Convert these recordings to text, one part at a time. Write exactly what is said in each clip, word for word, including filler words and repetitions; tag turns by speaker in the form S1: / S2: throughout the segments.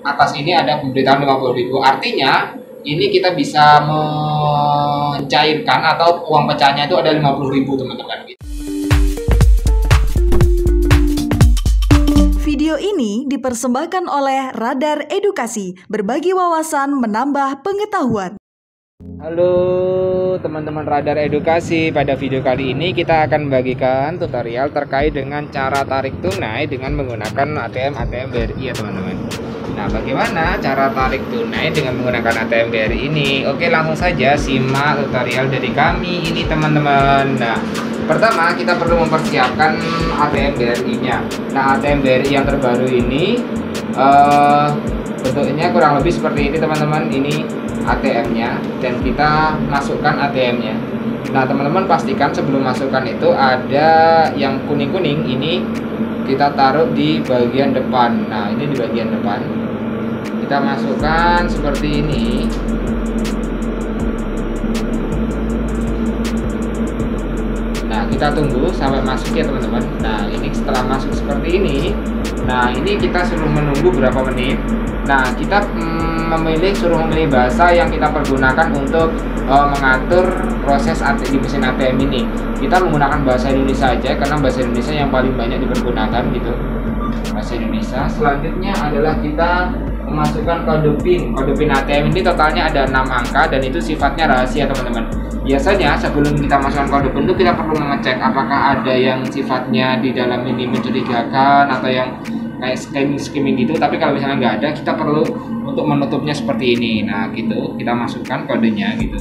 S1: atas ini ada pemberitahuan lima puluh ribu. Artinya ini kita bisa mencairkan atau uang pecahnya itu ada lima puluh ribu teman-teman.
S2: Video ini dipersembahkan oleh Radar Edukasi, berbagi wawasan menambah pengetahuan.
S1: Halo teman-teman Radar Edukasi, pada video kali ini kita akan membagikan tutorial terkait dengan cara tarik tunai dengan menggunakan A T M A T M B R I ya teman-teman. Nah, bagaimana cara tarik tunai dengan menggunakan A T M B R I ini? Oke, langsung saja simak tutorial dari kami ini teman-teman. Nah, pertama kita perlu mempersiapkan A T M B R I-nya. Nah, A T M B R I yang terbaru ini uh, bentuknya kurang lebih seperti ini teman-teman. Ini A T M-nya dan kita masukkan A T M-nya. Nah, teman-teman pastikan sebelum masukkan itu ada yang kuning-kuning ini kita taruh di bagian depan. Nah, ini di bagian depan. Kita masukkan seperti ini. Nah, kita tunggu sampai masuk ya teman-teman. Nah, ini setelah masuk seperti ini. Nah, ini kita suruh menunggu berapa menit. Nah, kita mm, memilih suruh memilih bahasa yang kita pergunakan untuk uh, mengatur proses di mesin A T M ini. Kita menggunakan bahasa Indonesia saja karena bahasa Indonesia yang paling banyak dipergunakan gitu. Bahasa Indonesia. Selanjutnya adalah kita memasukkan kode PIN. Kode PIN A T M ini totalnya ada enam angka dan itu sifatnya rahasia teman-teman. Biasanya sebelum kita masukkan kode PIN itu kita perlu mengecek apakah ada yang sifatnya di dalam ini mencurigakan atau yang kayak skimming-skimming gitu. Tapi kalau misalnya nggak ada, kita perlu untuk menutupnya seperti ini. Nah gitu, kita masukkan kodenya gitu.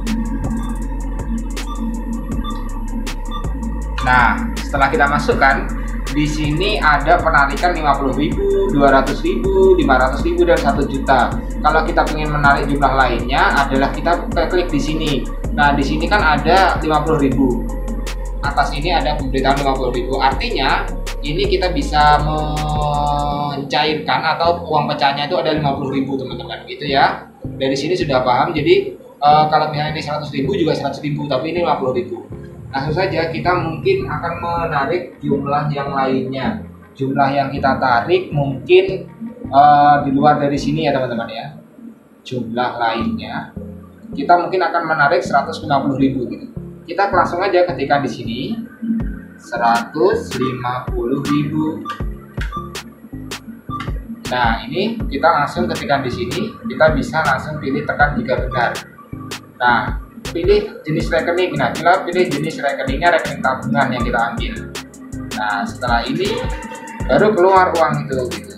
S1: Nah, setelah kita masukkan, di sini ada penarikan lima puluh ribu, dua ratus ribu, lima ratus ribu, dan satu juta. Kalau kita ingin menarik jumlah lainnya adalah kita klik di sini. Nah, di sini kan ada lima puluh ribu. Atas ini ada pemberitahuan lima puluh ribu. Artinya, ini kita bisa mencairkan atau uang pecahnya itu ada lima puluh ribu teman-teman. Gitu ya. Dari sini sudah paham. Jadi, uh, kalau misalnya ini seratus ribu juga seratus ribu, tapi ini lima puluh ribu. Langsung saja kita mungkin akan menarik jumlah yang lainnya. Jumlah yang kita tarik mungkin uh, di luar dari sini ya teman-teman ya. Jumlah lainnya kita mungkin akan menarik seratus lima puluh ribu gitu. Kita langsung aja ketikkan di sini seratus lima puluh ribu. Nah, ini kita langsung ketikkan di sini, kita bisa langsung pilih tekan jika benar. Nah, pilih jenis rekening. Nah, kita pilih jenis rekeningnya rekening tabungan yang kita ambil. Nah, setelah ini baru keluar uang itu gitu.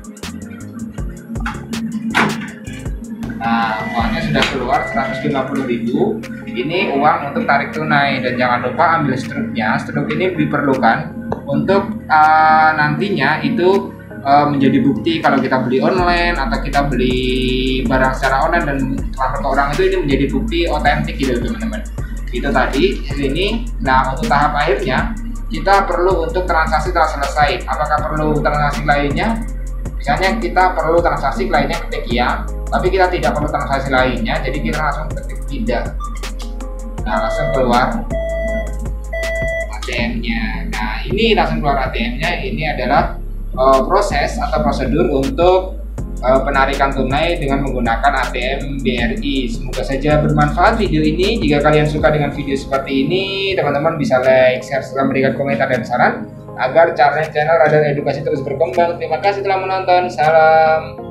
S1: Nah, uangnya sudah keluar seratus lima puluh ribu. Ini uang untuk tarik tunai, dan jangan lupa ambil struknya. Struk ini diperlukan untuk uh, nantinya itu uh, menjadi bukti kalau kita beli online atau kita beli barang secara online dan transfer ke orang, itu ini menjadi bukti otentik gitu teman-teman. Itu tadi ini. Nah, untuk tahap akhirnya kita perlu untuk transaksi telah selesai. Apakah perlu transaksi lainnya? Misalnya kita perlu transaksi lainnya, ketik ya, tapi kita tidak perlu transaksi lainnya, jadi kita langsung ketik tidak. Nah, langsung keluar A T M-nya. Nah, ini langsung keluar A T M-nya. Ini adalah uh, proses atau prosedur untuk uh, penarikan tunai dengan menggunakan A T M B R I. Semoga saja bermanfaat video ini. Jika kalian suka dengan video seperti ini, teman-teman bisa like, share, serta memberikan komentar dan saran agar channel channel Radar Edukasi terus berkembang. Terima kasih telah menonton. Salam.